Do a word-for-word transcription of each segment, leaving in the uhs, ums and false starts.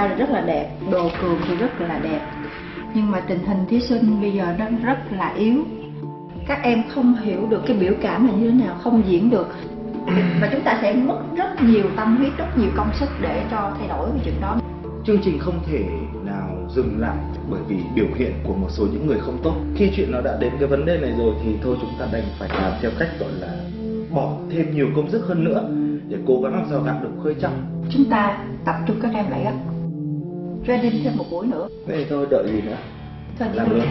ra là rất là đẹp, đồ cường thì rất là đẹp. Nhưng mà tình hình thí sinh bây giờ nó rất là yếu. Các em không hiểu được cái biểu cảm là như thế nào, không diễn được. Và chúng ta sẽ mất rất nhiều tâm huyết, rất nhiều công sức để cho thay đổi cái chuyện đó. Chương trình không thể nào dừng lại bởi vì biểu hiện của một số những người không tốt. Khi chuyện nó đã đến cái vấn đề này rồi thì thôi chúng ta đành phải làm theo cách gọi là bỏ thêm nhiều công sức hơn nữa để cố gắng làm sao gạt được khơi trong. Chúng ta tập trung các em lại gấp, training thêm một buổi nữa. Thế thôi đợi gì nữa, thôi làm luôn.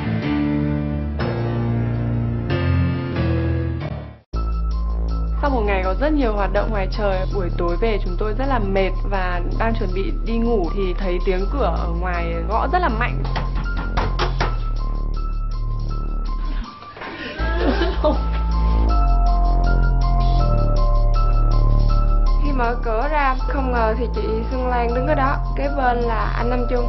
Sau một ngày có rất nhiều hoạt động ngoài trời, buổi tối về chúng tôi rất là mệt và đang chuẩn bị đi ngủ thì thấy tiếng cửa ở ngoài gõ rất là mạnh. Khi mở cửa ra, không ngờ thì chị Xuân Lan đứng ở đó, kế bên là anh Nam Trung.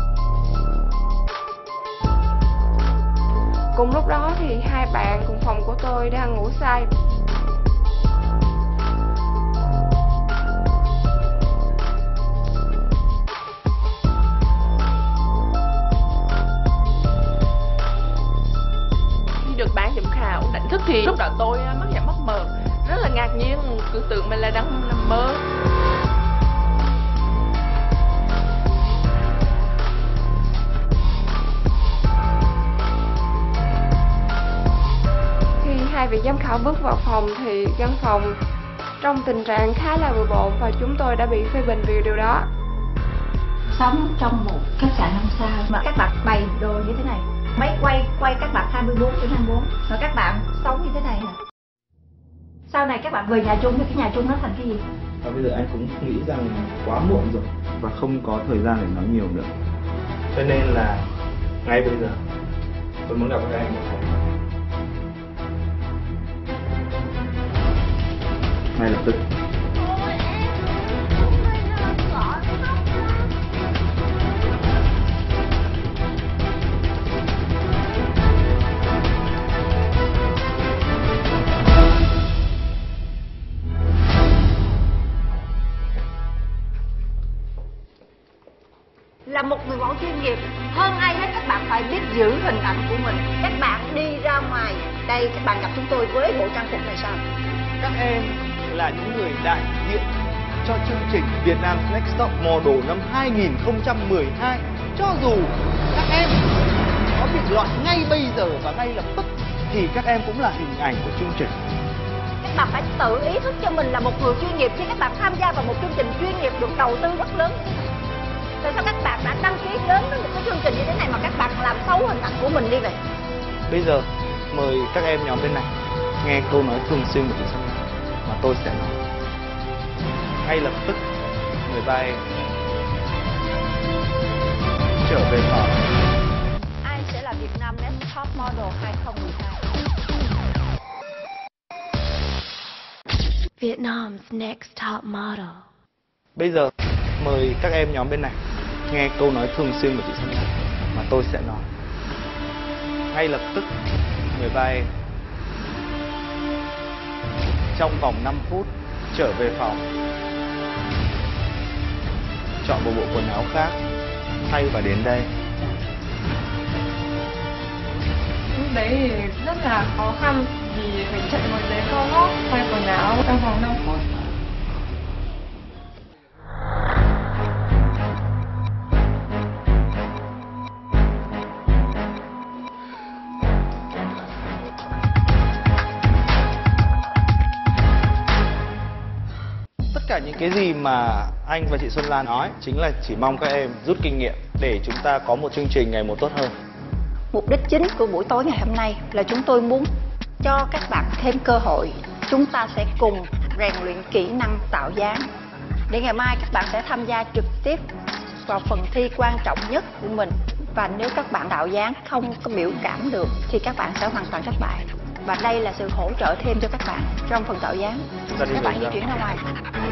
Cùng lúc đó thì hai bạn cùng phòng của tôi đang ngủ say. Được bán giám khảo đánh thức thì lúc đó tôi mắt nhắm mắt mờ, rất là ngạc nhiên, cứ tưởng mình là đang nằm mơ. Khi hai vị giám khảo bước vào phòng thì văn phòng trong tình trạng khá là bừa bộn và chúng tôi đã bị phê bình vì điều đó. Sống trong một khách sạn năm sao mà các bạn bày đồ như thế này, máy quay quay các bạn hai mươi bốn trên hai mươi bốn mà các bạn sống như thế này nè. Sau này các bạn về nhà chung thì cái nhà chung nó thành cái gì? Và bây giờ anh cũng nghĩ rằng quá muộn rồi và không có thời gian để nói nhiều nữa. Cho nên là ngay bây giờ tôi muốn gặp các anh một lần. Ngay lập tức. Là một người mẫu chuyên nghiệp, hơn ai hết các bạn phải biết giữ hình ảnh của mình. Các bạn đi ra ngoài đây, các bạn gặp chúng tôi với bộ trang phục này sao? Các em là những người đại diện cho chương trình Việt Nam Next Top Model năm hai nghìn không trăm mười hai. Cho dù các em có bị loại ngay bây giờ và ngay lập tức thì các em cũng là hình ảnh của chương trình. Các bạn phải tự ý thức cho mình là một người chuyên nghiệp khi các bạn tham gia vào một chương trình chuyên nghiệp được đầu tư rất lớn. Tại sao các bạn đã đăng ký đến với một cái chương trình như thế này mà các bạn làm xấu hình ảnh của mình đi vậy? Bây giờ mời các em nhóm bên này nghe câu nói thường xuyên của chị Xuân Lan mà tôi sẽ nói. Ngay lập tức mời ba em trở về phòng. Ai sẽ là Việt Nam Next Top Model hai không một hai? Vietnam's Next Top Model. Bây giờ mời các em nhóm bên này nghe câu nói thường xuyên của chị Xuân Lan mà tôi sẽ nói. Ngay lập tức mời ba em trong vòng năm phút trở về phòng, chọn một bộ quần áo khác thay và đến đây. Lúc đấy thì rất là khó khăn vì phải chạy một giấy cao gót, thay quần áo trong vòng năm phút. Tất cả những cái gì mà anh và chị Xuân Lan nói chính là chỉ mong các em rút kinh nghiệm để chúng ta có một chương trình ngày một tốt hơn. Mục đích chính của buổi tối ngày hôm nay là chúng tôi muốn cho các bạn thêm cơ hội. Chúng ta sẽ cùng rèn luyện kỹ năng tạo dáng để ngày mai các bạn sẽ tham gia trực tiếp vào phần thi quan trọng nhất của mình. Và nếu các bạn tạo dáng không có biểu cảm được thì các bạn sẽ hoàn toàn thất bại. Và đây là sự hỗ trợ thêm cho các bạn trong phần tạo dáng. Các bạn di chuyển ra ngoài.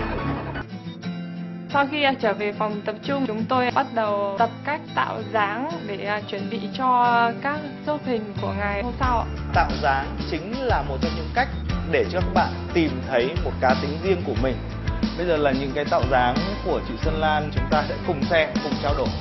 Sau khi trở về phòng tập trung, chúng tôi bắt đầu tập cách tạo dáng để chuẩn bị cho các chụp hình của ngày hôm sau. Tạo dáng chính là một trong những cách để cho các bạn tìm thấy một cá tính riêng của mình Bây giờ là những cái tạo dáng của chị Xuân Lan, chúng ta sẽ cùng xem, cùng trao đổi.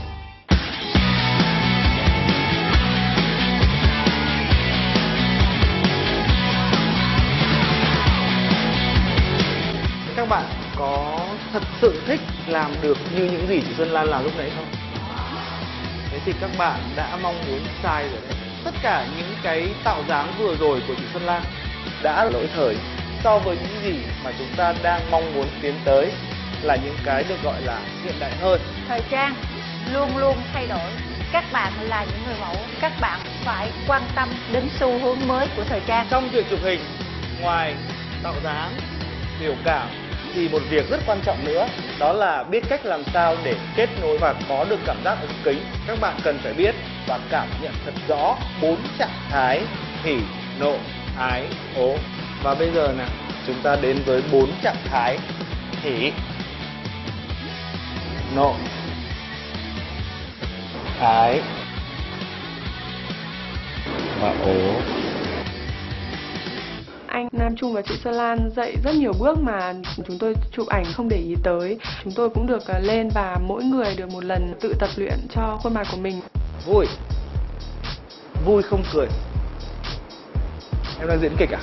Các bạn có thật sự thích làm được như những gì chị Xuân Lan làm lúc nãy không? Thế thì các bạn đã mong muốn sai rồi đấy. Tất cả những cái tạo dáng vừa rồi của chị Xuân Lan đã lỗi thời so với những gì mà chúng ta đang mong muốn tiến tới, là những cái được gọi là hiện đại hơn. Thời trang luôn luôn thay đổi. Các bạn là những người mẫu, các bạn phải quan tâm đến xu hướng mới của thời trang. Trong việc chụp hình, ngoài tạo dáng, biểu cảm thì một việc rất quan trọng nữa, đó là biết cách làm sao để kết nối và có được cảm giác ống kính. Các bạn cần phải biết và cảm nhận thật rõ bốn trạng thái hỉ, nộ, ái, ố. Và bây giờ nào, chúng ta đến với bốn trạng thái hỉ, nộ, ái và ố. Anh Nam Trung và chị Xuân Lan dạy rất nhiều bước mà chúng tôi chụp ảnh không để ý tới. Chúng tôi cũng được lên và mỗi người được một lần tự tập luyện cho khuôn mặt của mình. Vui, vui không cười. Em đang diễn kịch à?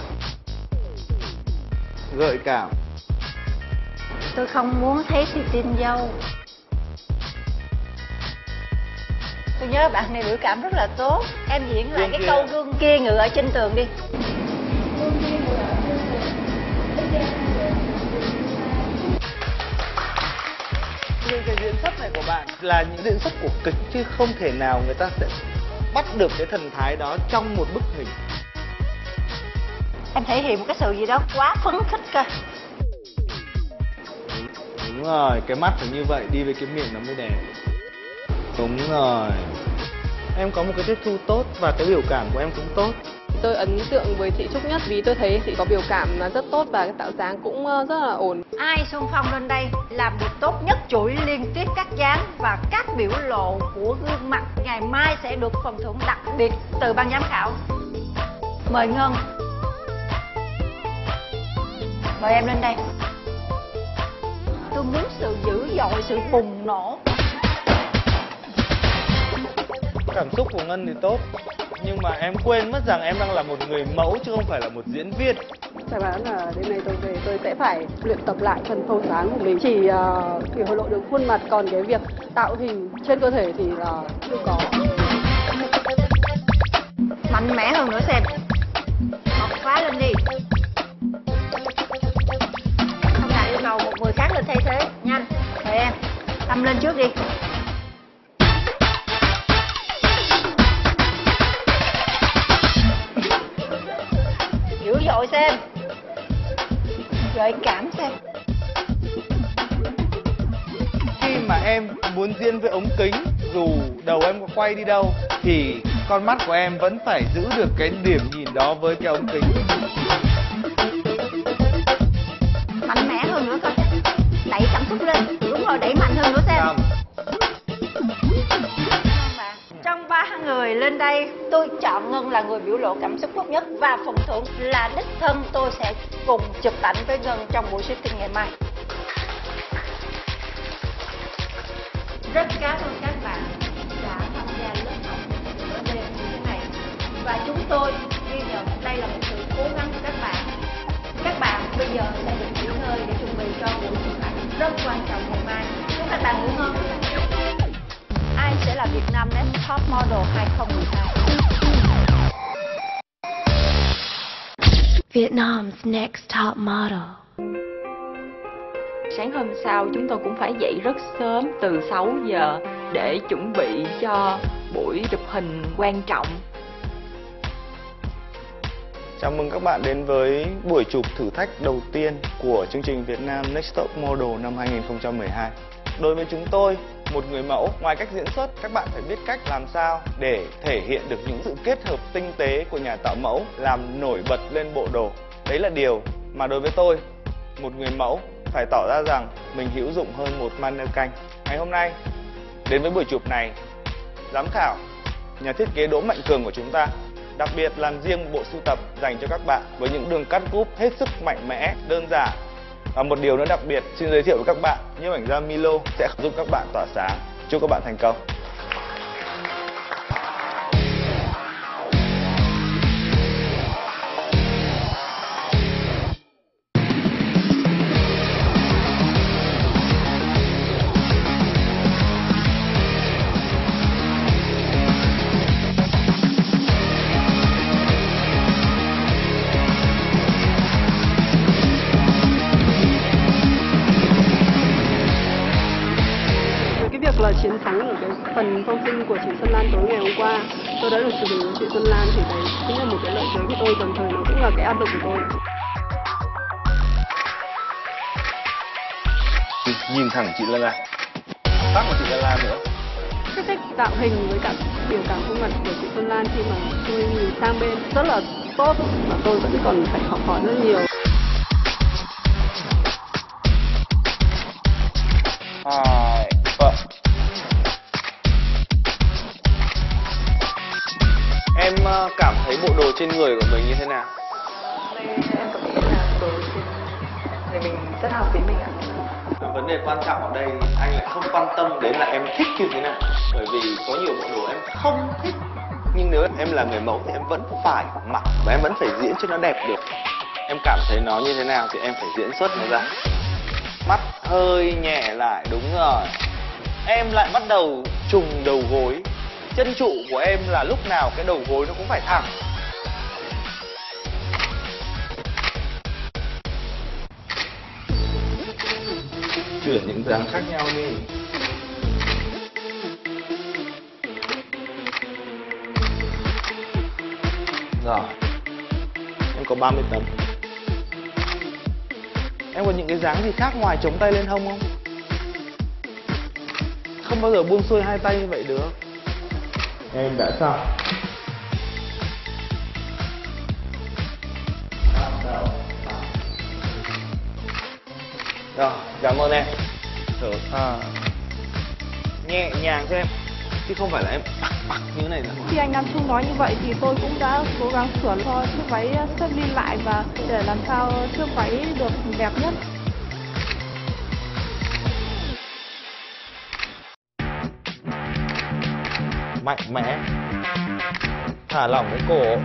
Gợi cảm. Tôi không muốn thấy si tin dâu. Tôi nhớ bạn này biểu cảm rất là tốt. Em diễn lại Gương cái kia. câu gương kia ngự ở trên tường đi. Những cái diễn xuất này của bạn là những diễn xuất của kịch, chứ không thể nào người ta sẽ bắt được cái thần thái đó trong một bức hình. Em thể hiện một cái sự gì đó quá phấn khích cơ. Đúng rồi, cái mắt phải như vậy, đi với cái miệng nó mới đẹp. Đúng rồi. Em có một cái tiếp thu tốt và cái biểu cảm của em cũng tốt. Tôi ấn tượng với chị Trúc nhất vì tôi thấy chị có biểu cảm rất tốt và cái tạo dáng cũng rất là ổn. Ai xung phong lên đây làm được tốt nhất chuỗi liên tiếp các dáng và các biểu lộ của gương mặt ngày mai sẽ được phần thưởng đặc biệt từ ban giám khảo. Mời Ngân. Mời em lên đây. Tôi muốn sự dữ dội, sự bùng nổ. Cảm xúc của Ngân thì tốt, nhưng mà em quên mất rằng em đang là một người mẫu chứ không phải là một diễn viên. Chắc chắn là đến nay tôi về tôi sẽ phải luyện tập lại phần phâu dáng của mình. Chỉ uh, chỉ hội lộ được khuôn mặt, còn cái việc tạo hình trên cơ thể thì là chưa có. Mạnh mẽ hơn nữa xem. Học phá lên đi. Không đạt yêu cầu một người khác lên thay thế. Nhanh. Mời em. Tâm lên trước đi. Dữ dội xem. Gợi cảm xem. Khi mà em muốn diễn với ống kính, dù đầu em có quay đi đâu thì con mắt của em vẫn phải giữ được cái điểm nhìn đó với cái ống kính. Mạnh mẽ hơn nữa coi. Đẩy cảm xúc lên. Đúng rồi, đẩy mạnh hơn nữa xem. Làm. Trong ba người lên đây, tôi chọn Ngân là người biểu lộ cảm xúc tốt nhất và phần thưởng là đích thân tôi sẽ cùng chụp ảnh với Ngân trong buổi shooting ngày mai. Rất cảm ơn các bạn đã tham gia lớp học ở đêm như thế này và chúng tôi ghi nhận đây là một sự cố gắng của các bạn. Các bạn bây giờ sẽ được nghỉ ngơi để chuẩn bị cho buổi chụp ảnh rất quan trọng ngày mai. Chúc các bạn ngủ ngon. Ai sẽ là Việt Nam Next Top Model hai không một hai? Vietnam's Next Top Model. Sáng hôm sau chúng tôi cũng phải dậy rất sớm từ sáu giờ để chuẩn bị cho buổi chụp hình quan trọng. Chào mừng các bạn đến với buổi chụp thử thách đầu tiên của chương trình Việt Nam Next Top Model năm hai không một hai. Đối với chúng tôi, một người mẫu, ngoài cách diễn xuất, các bạn phải biết cách làm sao để thể hiện được những sự kết hợp tinh tế của nhà tạo mẫu, làm nổi bật lên bộ đồ. Đấy là điều mà đối với tôi, một người mẫu phải tỏ ra rằng mình hữu dụng hơn một mannequin. Ngày hôm nay, đến với buổi chụp này, giám khảo, nhà thiết kế Đỗ Mạnh Cường của chúng ta đặc biệt làm riêng một bộ sưu tập dành cho các bạn với những đường cắt cúp hết sức mạnh mẽ, đơn giản Và một điều nữa đặc biệt xin giới thiệu với các bạn, nhiếp ảnh gia Milo sẽ giúp các bạn tỏa sáng. Chúc các bạn thành công. Là chiến thắng ở cái phần phong sinh của chị Xuân Lan tối ngày hôm qua, tôi đã được chụp hình với chị Xuân Lan thì đấy cũng là một cái lợi thế của tôi, đồng thời nó cũng là cái áp lực của tôi. Nhìn thẳng chị Lan Lan, tác của chị Lan Lan nữa. Cái cách tạo hình với cả biểu cảm khuôn mặt của chị Xuân Lan khi mà tôi nhìn sang bên rất là tốt và tôi vẫn còn phải học hỏi rất nhiều. Hai, ba. Em cảm thấy bộ đồ trên người của mình như thế nào? Em cảm nghĩ là đồ trên thì mình rất hợp với mình ạ. Vấn đề quan trọng ở đây anh lại không quan tâm đến là em thích như thế nào, bởi vì có nhiều bộ đồ em không thích, nhưng nếu em là người mẫu thì em vẫn phải mặc và em vẫn phải diễn cho nó đẹp được. Em cảm thấy nó như thế nào thì em phải diễn xuất nó ra. Mắt hơi nhẹ lại, đúng rồi. Em lại bắt đầu trùng đầu gối. Chân trụ của em là lúc nào cái đầu gối nó cũng phải thẳng. Chuyển những dáng khác nhau đi. Rồi. Em có ba mươi tấm. Em có những cái dáng gì khác ngoài chống tay lên hông không? Không bao giờ buông xuôi hai tay như vậy được. Em đã xong. Rồi, cảm ơn em. Thở à. Nhẹ nhàng cho em, chứ không phải là em bạc bạc như thế này nữa. Khi anh Nam Trung nói như vậy thì tôi cũng đã cố gắng sửa cho chiếc váy xếp đi lại và để làm sao chiếc váy được đẹp nhất. Mạnh mẽ, thả lỏng cái cổ,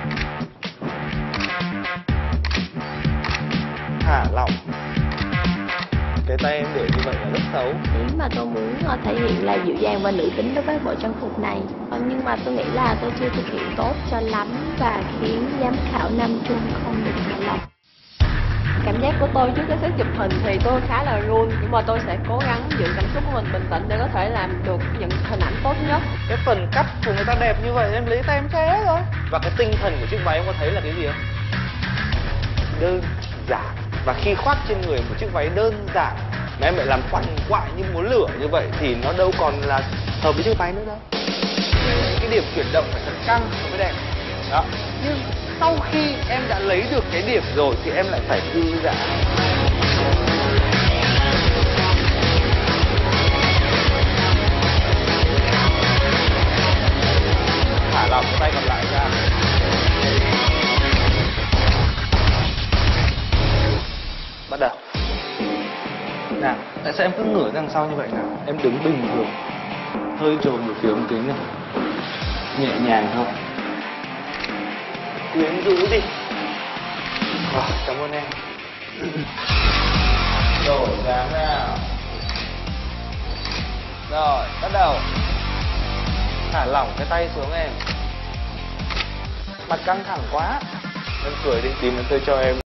thả lỏng cái tay em để như vậy là rất xấu. Nếu mà tôi muốn uh, thể hiện là dịu dàng và nữ tính đối với bộ trang phục này, uh, nhưng mà tôi nghĩ là tôi chưa thực hiện tốt cho lắm và khiến giám khảo Nam Trung không được hài lòng. Cảm giác của tôi trước cái set chụp hình thì tôi khá là run, nhưng mà tôi sẽ cố gắng giữ cảm xúc của mình bình tĩnh để có thể làm được những hình ảnh tốt nhất. Cái phần cắt của người ta đẹp như vậy em lấy tay em che rồi. Và cái tinh thần của chiếc váy em có thấy là cái gì không? Đơn giản. Và khi khoác trên người một chiếc váy đơn giản mà em lại làm quằn quại như múa lửa như vậy thì nó đâu còn là hợp với chiếc váy nữa đâu. Cái điểm chuyển động phải thật căng nó mới đẹp. Đó. Nhưng sau khi em đã lấy được cái điểm rồi thì em lại phải thư giãn. Thả lỏng cái tay còn lại ra. Bắt đầu. Nào, tại sao em cứ ngửa ra đằng sau như vậy nào? Em đứng bình thường, hơi trồm về phía ống kính này, nhẹ nhàng thôi, quyến rũ đi. Rồi, cảm ơn em. Đổi dáng nào. Rồi, bắt đầu. Thả lỏng cái tay xuống em. Mặt căng thẳng quá. Em cười đi, tí nữa tôi cho em